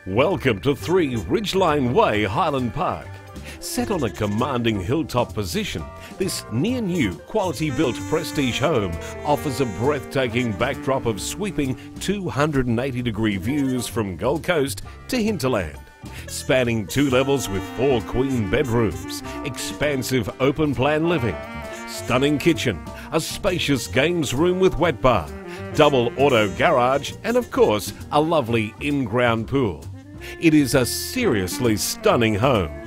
Welcome to 3 Ridgeline Way, Highland Park. Set on a commanding hilltop position, this near-new, quality-built prestige home offers a breathtaking backdrop of sweeping 280-degree views from Gold Coast to hinterland. Spanning 2 levels with 4 queen bedrooms, expansive open-plan living, stunning kitchen, a spacious games room with wet bar, double auto garage, and of course, a lovely in-ground pool. It is a seriously stunning home.